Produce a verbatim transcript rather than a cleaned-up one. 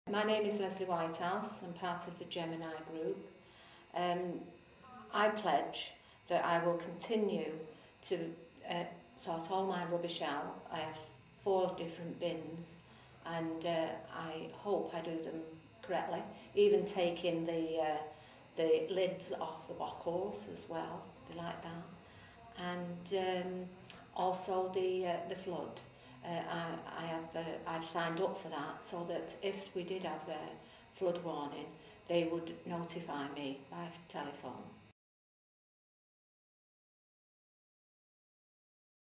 My name is Lesley Whitehouse. I'm part of the Gemini group. Um, I pledge that I will continue to uh, sort all my rubbish out. I have four different bins and uh, I hope I do them correctly, even taking the, uh, the lids off the bottles as well, they like that. And um, also the, uh, the flood. Uh, I, I have, uh, I've signed up for that so that if we did have a flood warning, they would notify me by telephone.